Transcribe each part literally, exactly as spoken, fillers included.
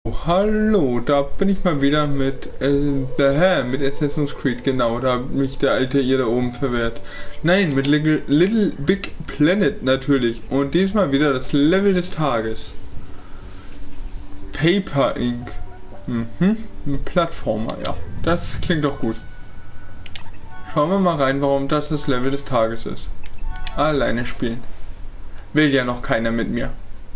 Hallo, da bin ich mal wieder mit, äh, daher, mit Assassin's Creed, genau, da hat mich der alte ihr da oben verwehrt. Nein, mit Little, Little Big Planet natürlich. Und diesmal wieder das Level des Tages. Paper Inc. Mhm, ein Plattformer, ja. Das klingt doch gut. Schauen wir mal rein, warum das das Level des Tages ist. Alleine spielen. Will ja noch keiner mit mir.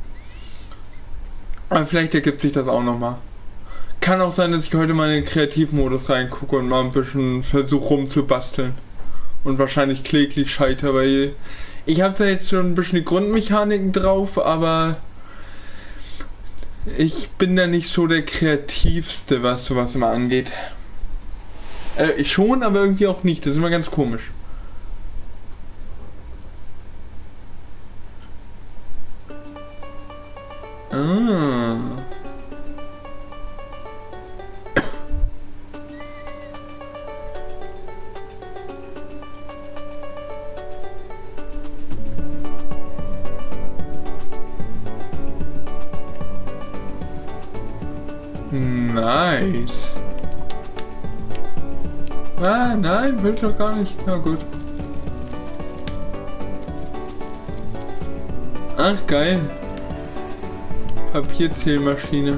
Aber vielleicht ergibt sich das auch nochmal. Kann auch sein, dass ich heute mal in den Kreativmodus reingucke und mal ein bisschen versuche rumzubasteln. Und wahrscheinlich kläglich scheiter, weil ich habe da jetzt schon ein bisschen die Grundmechaniken drauf, aber ich bin da nicht so der Kreativste, was sowas immer angeht. Äh, ich schon, aber irgendwie auch nicht. Das ist immer ganz komisch. Ah. Nice. Ah, nein, will ich doch gar nicht. Na gut. Ach, geil. Papierzählmaschine.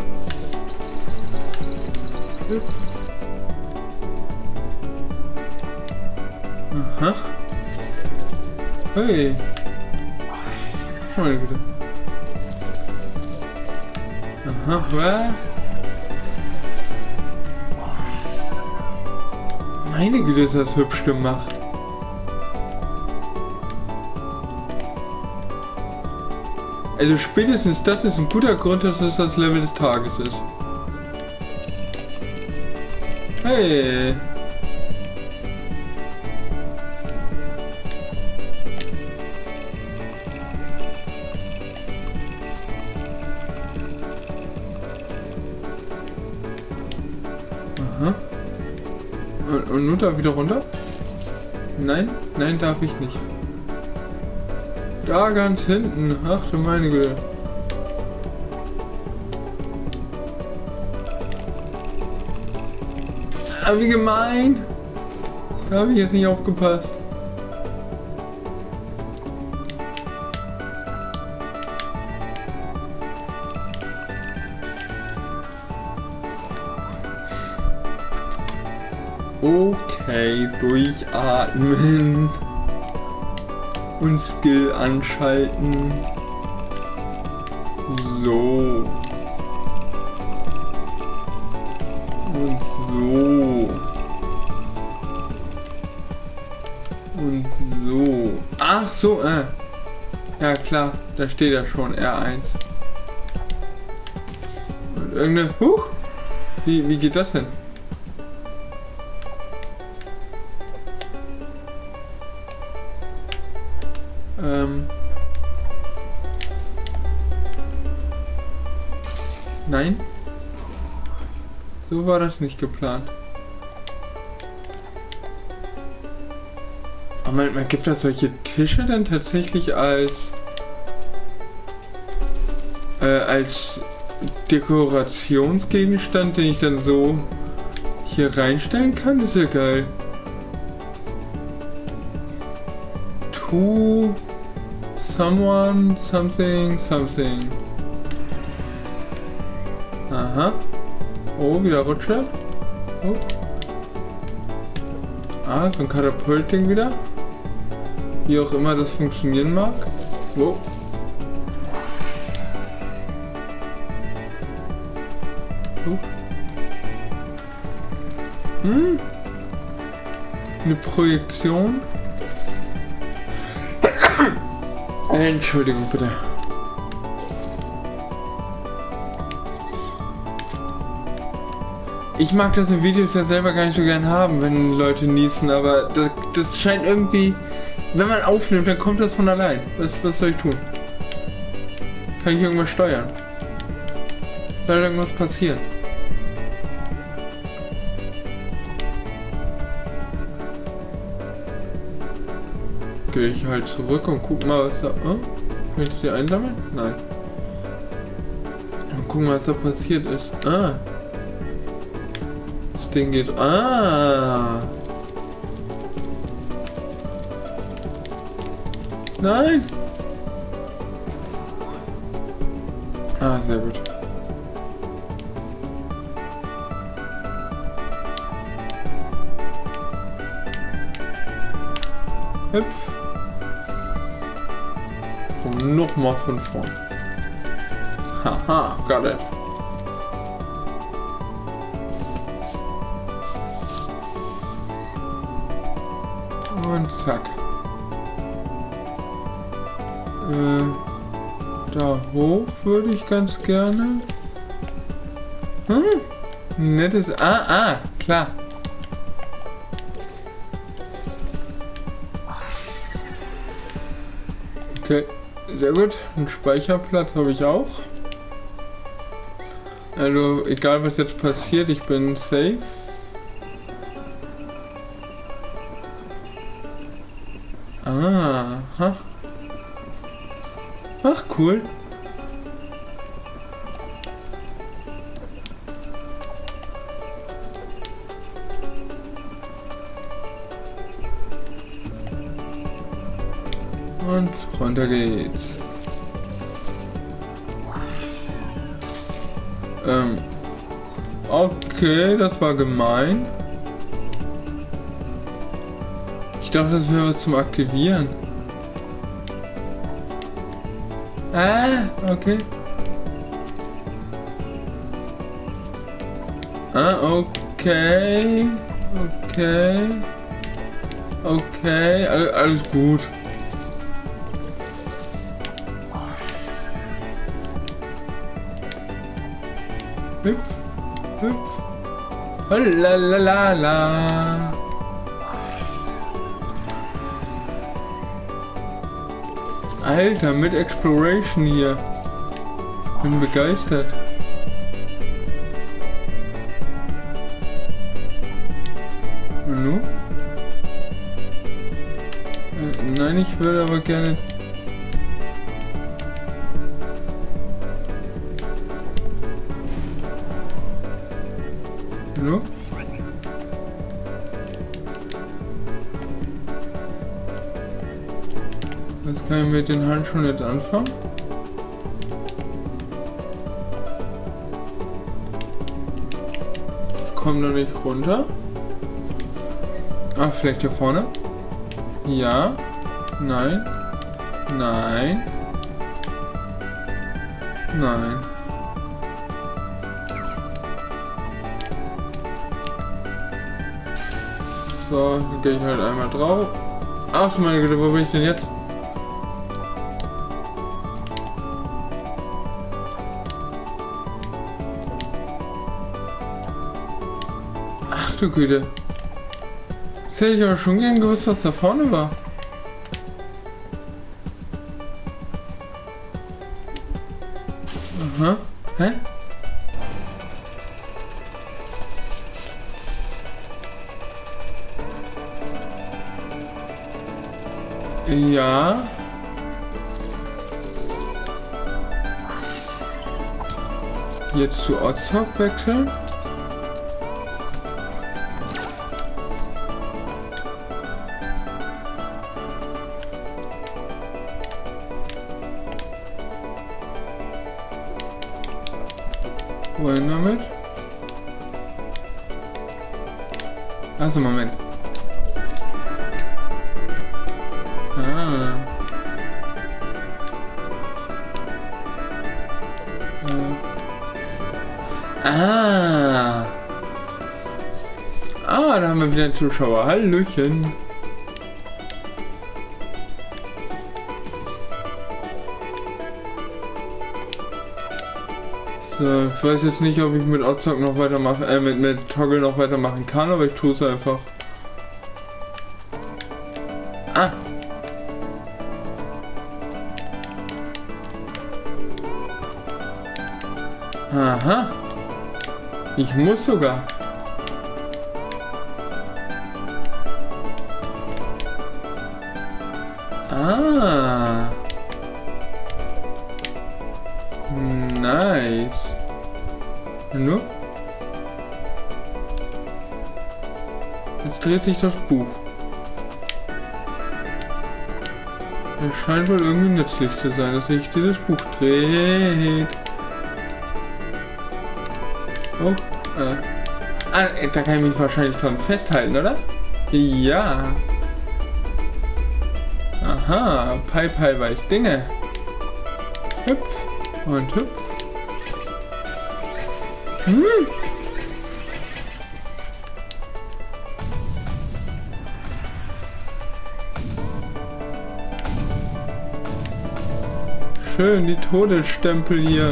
Aha. Hey. Mal bitte. Aha, was? Meine Güte, ist das hübsch gemacht. Also spätestens das ist ein guter Grund, dass es das Level des Tages ist. Hey. Aha. Und, und nun da wieder runter? Nein, nein, darf ich nicht. Da ganz hinten. Ach du meine Güte. Ah, wie gemein. Da habe ich jetzt nicht aufgepasst. Okay, durchatmen. Und Skill anschalten. So. Und so. Und so. Ach so, äh. Ja klar, da steht ja schon R eins. Und irgendeine. Huch! Wie, wie geht das denn? Ähm. Nein. So war das nicht geplant. Aber man, man gibt das solche Tische dann tatsächlich als äh, als Dekorationsgegenstand, den ich dann so hier reinstellen kann. Das ist ja geil. To someone, something, something. Aha. Oh, wieder Rutsche. Oh. Ah, so ein Katapultding wieder. Wie auch immer das funktionieren mag. Wow. Oh. Hm. Eine Projektion. Entschuldigung bitte. Ich mag das in Videos ja selber gar nicht so gern haben, wenn Leute niesen, aber das, das scheint irgendwie, wenn man aufnimmt, dann kommt das von allein. Was, was soll ich tun? Kann ich irgendwas steuern? Soll irgendwas passieren? Gehe ich halt zurück und guck mal, was da... Oh? Kann ich die einsammeln? Nein. gucken, was da passiert ist. Ah. Das Ding geht... Ah. Nein. Ah, sehr gut. Hüpf. So, nochmal von vorn. Haha, got it. Und zack. Äh, da hoch würde ich ganz gerne. Hm, nettes... Ah, ah, klar. Okay, sehr gut. Einen Speicherplatz habe ich auch. Also, egal was jetzt passiert, ich bin safe. Ah, ha. Ach, cool. Und runter geht's. Ähm. Okay, das war gemein. Ich dachte, das wäre was zum Aktivieren. Ah, okay. Ah, okay. Okay. Okay, all, alles gut. Hüpf, hüpf. Oh, la la la la. Alter, mit Exploration hier. Bin begeistert. Hallo? Äh, nein, ich würde aber gerne... Hallo? Was kann ich mit den Handschuhen jetzt anfangen? Ich komme da nicht runter. Ah, vielleicht hier vorne? Ja. Nein. Nein. Nein. So, dann gehe ich halt einmal drauf. Ach du meine Güte, wo bin ich denn jetzt? Ach du Güte. Jetzt hätte ich aber schon gern gewusst, was da vorne war. Aha. Hä? Ja. Jetzt zu Ozhog wechseln. Wohin damit? Also Moment. Ah. Ah. Ah, da haben wir wieder einen Zuschauer. Hallöchen. So, ich weiß jetzt nicht, ob ich mit Ozhog noch weitermachen, äh, mit, mit Toggle noch weitermachen kann, aber ich tue es einfach. Ah. Aha. Ich muss sogar. Ah. Nice. Nur? Jetzt dreht sich das Buch. Es scheint wohl irgendwie nützlich zu sein, dass sich dieses Buch dreht. Oh, äh. Ah, da kann ich mich wahrscheinlich dran festhalten, oder? Ja. Aha, Pai Pai weiß Dinge. Hüpf und hüpf. Hm. Schön, die Todesstempel hier.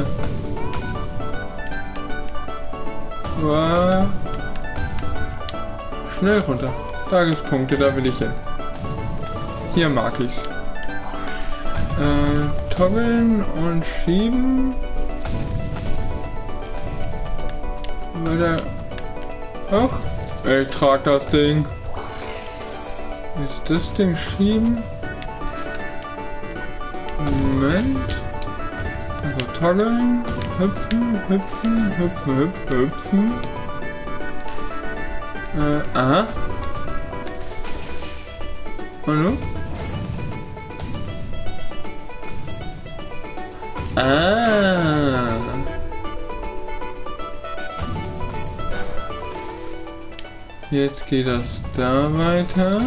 Wow. Schnell runter. Tagespunkte, da will ich hin. Hier mag ich's. Äh, toggeln und schieben. Weiter. Hoch. Ich trag das Ding. Ist das Ding schieben? Moment. Also toggeln. Hüpfen, hüpfen, hüpfen, hüpfen, hüpfen. Äh, aha. Hallo? Ah. Jetzt geht das da weiter.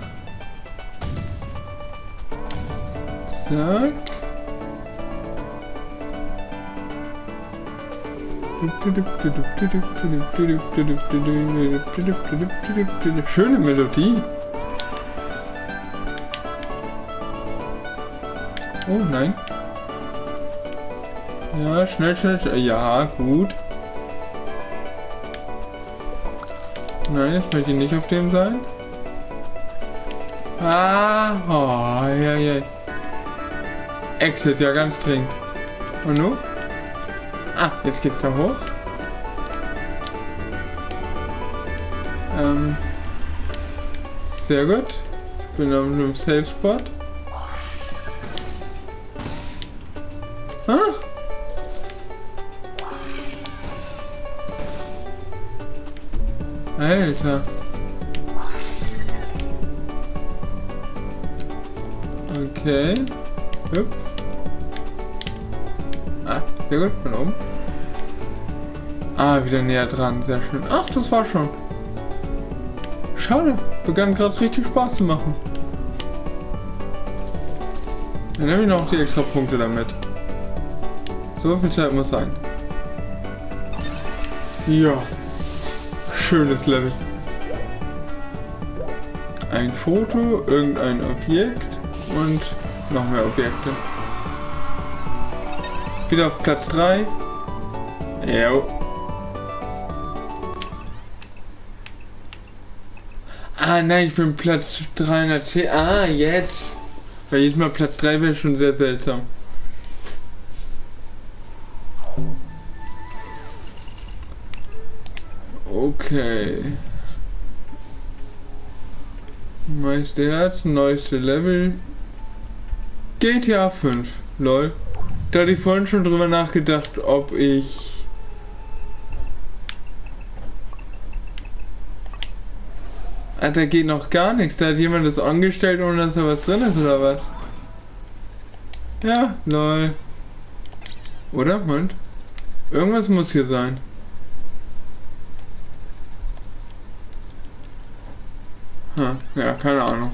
Zack. Schöne Melodie. Oh nein. Ja, schnell, schnell, schnell. Ja, gut. Nein, jetzt möchte ich nicht auf dem sein. Ah, oh, ja, ja. Exit, ja, ganz dringend. Und nun? Ah, jetzt geht's da hoch. Ähm. Sehr gut. Ich bin auf einem Safe Spot. Ah! Alter. Okay. Hüpf. Ah, sehr gut, von oben. Ah, wieder näher dran, sehr schön. Ach, das war schon. Schade, begann gerade richtig Spaß zu machen. Dann nehme ich noch die extra Punkte damit. So viel Zeit muss sein. Ja. Schönes Level. Ein Foto, irgendein Objekt und noch mehr Objekte. Wieder auf Platz drei. Jo. Ah nein, ich bin Platz dreihundertzehn. Ah, jetzt. Weil jedes Mal Platz drei wäre schon sehr seltsam. Okay. Meiste Herz, neueste Level. G T A fünf. Lol. Da hatte ich vorhin schon drüber nachgedacht, ob ich... Ah, da geht noch gar nichts. Da hat jemand das angestellt, ohne dass da was drin ist, oder was? Ja, lol. Oder? Moment. Irgendwas muss hier sein. Hm, ja, keine Ahnung.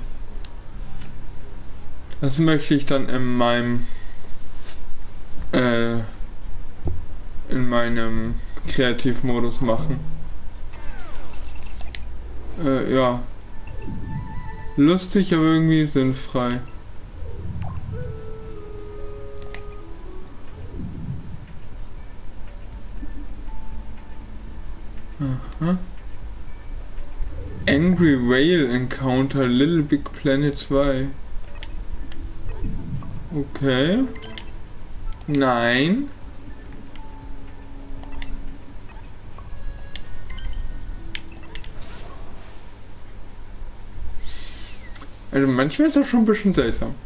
Das möchte ich dann in meinem äh, in meinem Kreativmodus machen. Äh, ja. Lustig, aber irgendwie sinnfrei. Aha. Angry Whale Encounter Little Big Planet zwei. Okay. Nein. Also manchmal ist das schon ein bisschen seltsam.